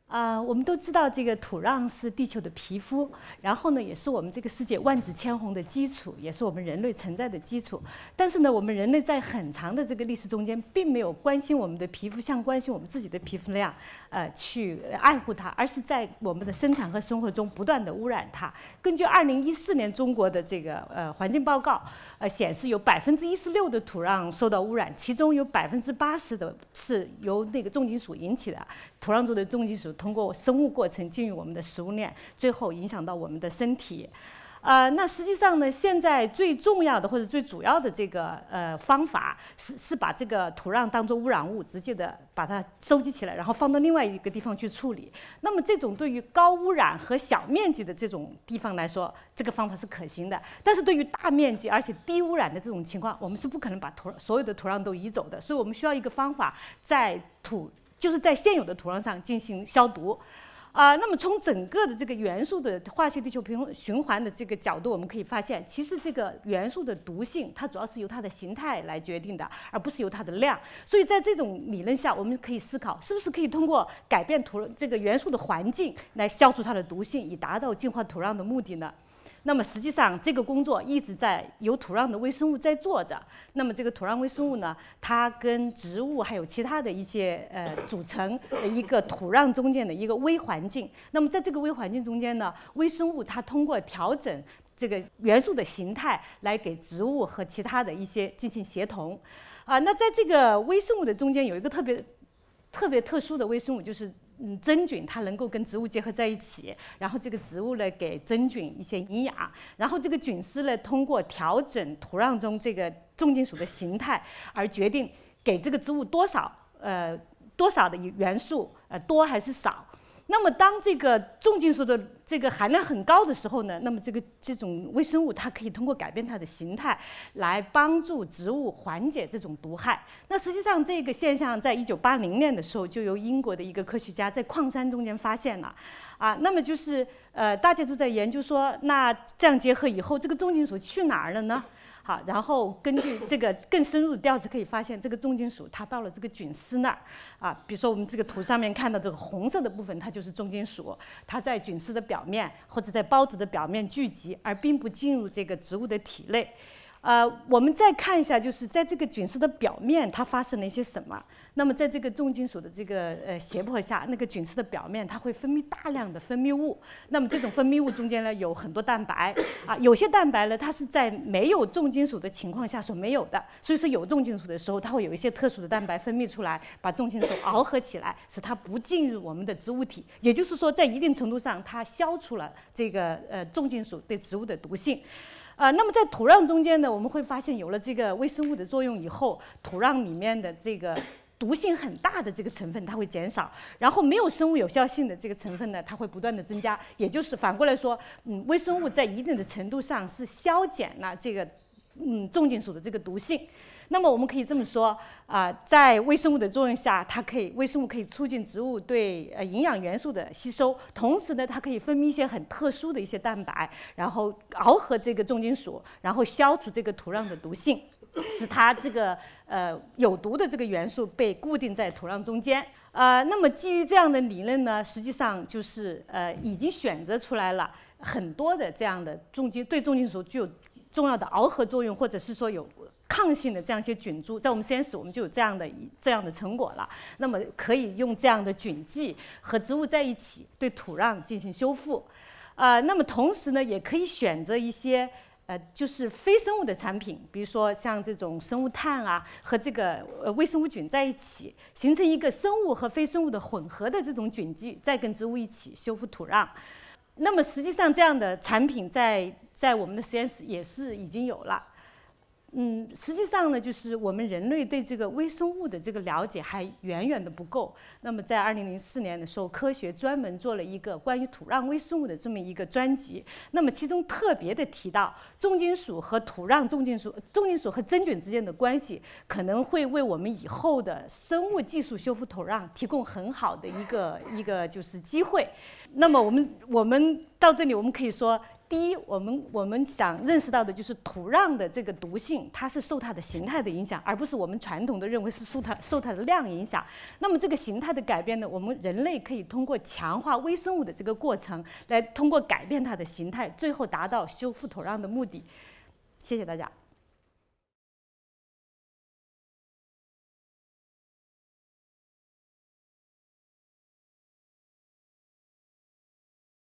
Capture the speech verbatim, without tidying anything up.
啊、呃，我们都知道这个土壤是地球的皮肤，然后呢，也是我们这个世界万紫千红的基础，也是我们人类存在的基础。但是呢，我们人类在很长的这个历史中间，并没有关心我们的皮肤像关心我们自己的皮肤那样，呃，去爱护它，而是在我们的生产和生活中不断的污染它。根据二零一四年中国的这个呃环境报告，呃显示有百分之一十六的土壤受到污染，其中有百分之八十的是由那个重金属引起的，土壤中的重金属通过生物过程进入我们的食物链，最后影响到我们的身体。呃，那实际上呢，现在最重要的或者最主要的这个呃方法是是把这个土壤当作污染物，直接的把它收集起来，然后放到另外一个地方去处理。那么这种对于高污染和小面积的这种地方来说，这个方法是可行的。但是对于大面积而且低污染的这种情况，我们是不可能把土所有的土壤都移走的。所以我们需要一个方法，在土就是在现有的土壤上进行消毒。啊、呃，那么从整个的这个元素的化学地球平循环的这个角度，我们可以发现，其实这个元素的毒性，它主要是由它的形态来决定的，而不是由它的量。所以在这种理论下，我们可以思考，是不是可以通过改变土这个元素的环境来消除它的毒性，以达到净化土壤的目的呢？那么实际上，这个工作一直在由土壤的微生物在做着。那么这个土壤微生物呢，它跟植物还有其他的一些呃组成的一个土壤中间的一个微环境。那么在这个微环境中间呢，微生物它通过调整这个元素的形态，来给植物和其他的一些进行协同。啊、呃，那在这个微生物的中间有一个特别特别特殊的微生物，就是。嗯，真菌它能够跟植物结合在一起，然后这个植物呢给真菌一些营养，然后这个菌丝呢通过调整土壤中这个重金属的形态，而决定给这个植物多少呃多少的元素，呃多还是少。那么当这个重金属的这个含量很高的时候呢，那么这个这种微生物它可以通过改变它的形态，来帮助植物缓解这种毒害。那实际上这个现象在一九八零年的时候，就由英国的一个科学家在矿山中间发现了，啊，那么就是呃大家都在研究说，那这样结合以后，这个重金属去哪儿了呢？好，然后根据这个更深入的调查，可以发现这个重金属它到了这个菌丝那儿啊，比如说我们这个图上面看到这个红色的部分，它就是重金属，它在菌丝的表面或者在孢子的表面聚集，而并不进入这个植物的体内。呃，我们再看一下，就是在这个菌丝的表面，它发生了一些什么？那么在这个重金属的这个呃胁迫下，那个菌丝的表面它会分泌大量的分泌物。那么这种分泌物中间呢，有很多蛋白啊，有些蛋白呢，它是在没有重金属的情况下所没有的。所以说有重金属的时候，它会有一些特殊的蛋白分泌出来，把重金属螯合起来，使它不进入我们的植物体。也就是说，在一定程度上，它消除了这个呃重金属对植物的毒性。呃，那么在土壤中间呢，我们会发现有了这个微生物的作用以后，土壤里面的这个毒性很大的这个成分它会减少，然后没有生物有效性的这个成分呢，它会不断的增加。也就是反过来说，嗯，微生物在一定的程度上是消减了这个嗯重金属的这个毒性。那么我们可以这么说啊、呃，在微生物的作用下，它可以微生物可以促进植物对呃营养元素的吸收，同时呢，它可以分泌一些很特殊的一些蛋白，然后螯合这个重金属，然后消除这个土壤的毒性，使它这个呃有毒的这个元素被固定在土壤中间。呃，那么基于这样的理论呢，实际上就是呃已经选择出来了很多的这样的重金对重金属具有重要的螯合作用，或者是说有抗性的这样一些菌株，在我们实验室我们就有这样的这样的成果了。那么可以用这样的菌剂和植物在一起对土壤进行修复。呃，那么同时呢，也可以选择一些呃就是非生物的产品，比如说像这种生物炭啊和这个呃微生物菌在一起，形成一个生物和非生物的混合的这种菌剂，再跟植物一起修复土壤。那么实际上这样的产品在在我们的实验室也是已经有了。嗯，实际上呢，就是我们人类对这个微生物的这个了解还远远的不够。那么在二零零四年的时候，科学专门做了一个关于土壤微生物的这么一个专辑。那么其中特别的提到，重金属和土壤重金属、重金属和真菌之间的关系，可能会为我们以后的生物技术修复土壤提供很好的一个一个就是机会。那么我们我们到这里，我们可以说， 第一，我们我们想认识到的就是土壤的这个毒性，它是受它的形态的影响，而不是我们传统的认为是受它受它的量影响。那么这个形态的改变呢，我们人类可以通过强化微生物的这个过程，来通过改变它的形态，最后达到修复土壤的目的。谢谢大家。